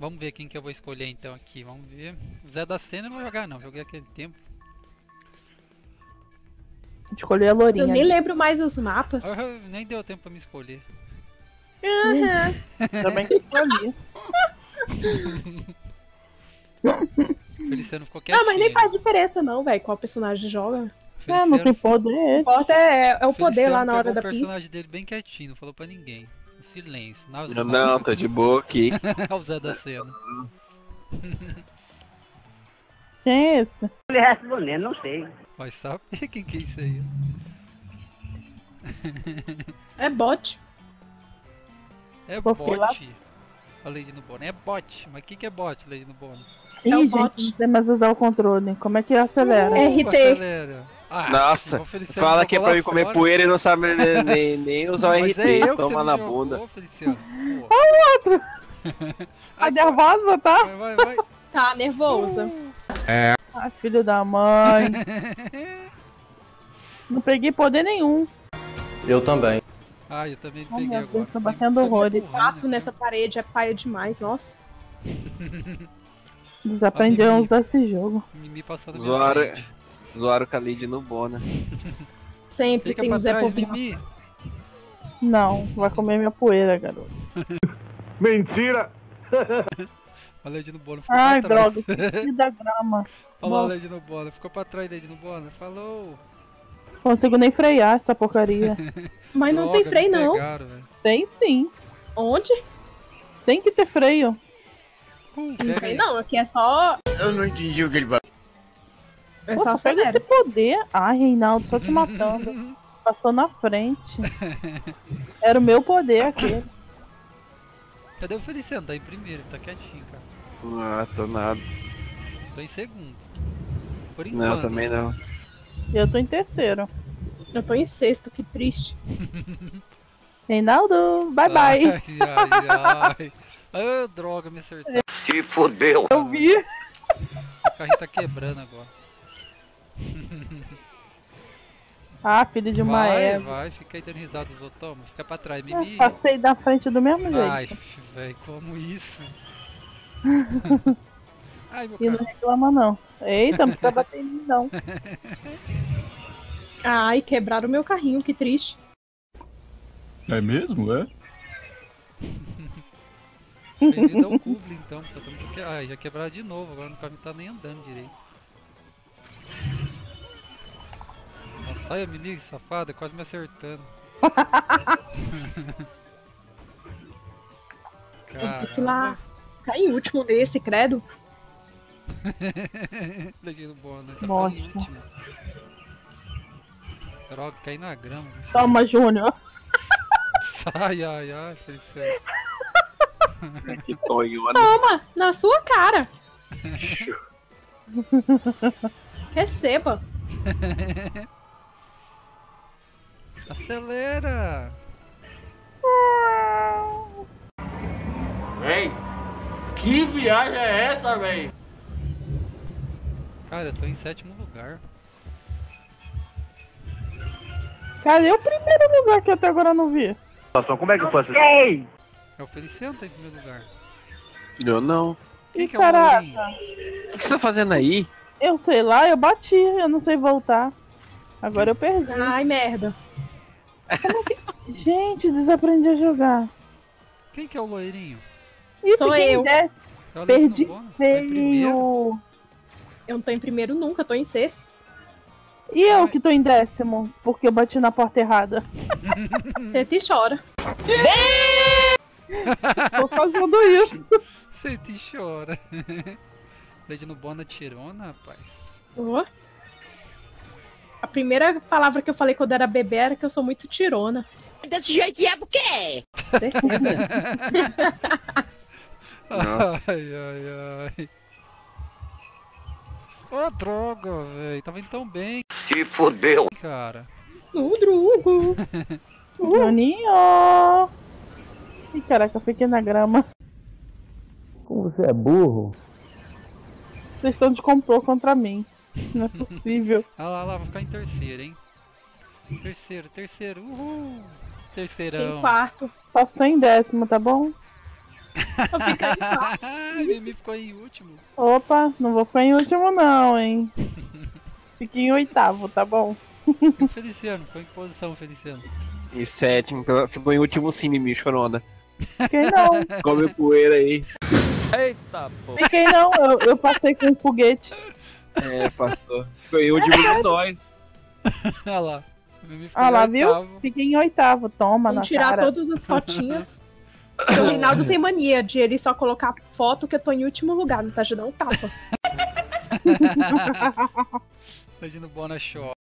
Vamos ver quem que eu vou escolher então aqui. Vamos ver. O Zé da Cena eu não vou jogar não. Joguei aquele tempo. Escolhi a Lourinha. Eu nem ali. lembro mais os mapas. Nem deu tempo pra me escolher. Também que escolhi. Feliciano ficou quietinho. Não, mas nem faz diferença não, velho, qual personagem joga. Não tem poder. O que importa é o poder lá na hora da pista. O pista. personagem dele bem quietinho, não falou pra ninguém. No silêncio. Não, tô de boa aqui. Olha o Zé da Cena. Quem é esse? Ele respondendo, não sei. Vai saber quem que é isso aí. É bot. É Vou bot. filar. A Lady no Bono. É bot. Mas o que é bot, Lady no Bono? Ih, É o gente, bot. não sei mais usar o controle. Como é que acelera? RT. Acelera. Nossa, o Feliciano fala que é jogou pra lá mim comer fora. poeira e não sabe nem usar o Mas RT. é eu que Toma você na me bunda. jogou, Feliciano. Tá nervosa, tá? Vai. Tá nervosa. Ah, filho da mãe. Não peguei poder nenhum. Eu também. Eu também Oh, peguei meu agora. Deus, tô batendo horrores. Pato nessa parede é paia demais, nossa. Desaprendi a usar esse jogo. Mimi passando na Zoaram, minha frente. zoaram com a Lady no Bona. Sempre Fica tem pra o Zé trás, Povinho. Mimi. Não, vai comer minha poeira, garoto. Mentira! A Lady no Bono ficou Ai, pra trás. droga, que da grama. Olha lá a Nossa. Lady no Bono. Ficou pra trás, Lady no Bono. Falou. Consigo nem frear essa porcaria. Mas não Droga, tem freio me não. pegaram, velho. Tem sim. Onde? Tem que ter freio. Não Pega tem aí. não, aqui é só... Eu não entendi o que ele falou. É só Poxa, pega esse acelera. poder. Ai, Reinaldo, só te matando. Passou na frente. Era o meu poder aquele. Cadê o Feliciano? Tá em primeiro, tá quietinho, cara. Ah, tô nada. Tô em segundo. Por enquanto. Não, também não. Eu tô em terceiro. Eu tô em sexto, que triste. Reinaldo, bye bye. Ai. Ah, droga, me acertou. Se fodeu. Eu vi. O carrinho tá quebrando agora. Ah, filho de uma égua. Vai, fica aí dando risada dos outros. Toma, fica pra trás, Mimi. Passei da frente do mesmo jeito. Ai, velho, como isso? Ai, meu E não carro. reclama não. Eita, não precisa bater em mim não. Ai, quebraram o meu carrinho, que triste. É mesmo, é? Bem-vindo ao Kubli, então. Ai, já quebraram de novo. Agora o carro não tá nem andando direito. Nossa, sai a Mimi, safada, quase me acertando. Eu tenho que ir lá cair em último desse, credo. Legendo bom, né? Tá Nossa. ficando em último. Droga, caí na grama. bicho. Toma, Júnior. Ai, Feliciano. Que tonhona. Toma, na sua cara. Receba. Acelera! Véi, que viagem é essa, véi? Cara, eu tô em sétimo lugar. Cadê o primeiro lugar que até agora eu não vi? Como é que eu faço isso? Ei! É o Feliciano que tá em primeiro lugar. Eu não. Quem Ih, que é o Lourinho? caraca. O que você tá fazendo aí? Eu sei lá, eu bati, eu não sei voltar. Agora eu perdi. Ai, merda. Gente, desaprendi a jogar. Quem que é o loirinho? Isso Sou quem eu. desce, É o perdi Leite no Bono? Tá em primeiro? feio. Eu não tô em primeiro nunca, tô em sexto. E eu que tô em décimo, porque eu bati na porta errada. Você te chora. Tô fazendo isso. Você te chora. Leite no Bono é tirona, rapaz. Ó. A primeira palavra que eu falei quando era bebê era que eu sou muito tirona. Desse jeito é porque... Certeza. Nossa. Ai. Ô, droga, velho. Tava indo tão bem, Se fodeu. cara. No Drugo. Juninho! Ih, caraca, eu fiquei na grama. Como você é burro? Vocês estão de complô contra mim. Não é possível. Olha lá, vou ficar em terceiro, hein? Terceiro. Uhul! Terceirão. Em quarto. Passou em décimo, tá bom? Vou ficar em paz. Mimi ficou em último. Opa, não vou ficar em último não, hein. Fiquei em oitavo, tá bom? Feliciano, ficou em que posição, Feliciano? Em sétimo, ficou em último sim, Mimi, chorona. Fiquei não. Come poeira aí. Eita, pô. Fiquei não, eu passei com um foguete. É, pastor. Ficou em último de nós. Olha lá. Mimi ficou Ah lá, em viu? oitavo. Fiquei em oitavo, toma na Vamos tirar cara. todas as fotinhas. Porque o Reinaldo tem mania de ele só colocar foto que eu tô em último lugar, não tá de dar um tapa. Imagina o Bona Show.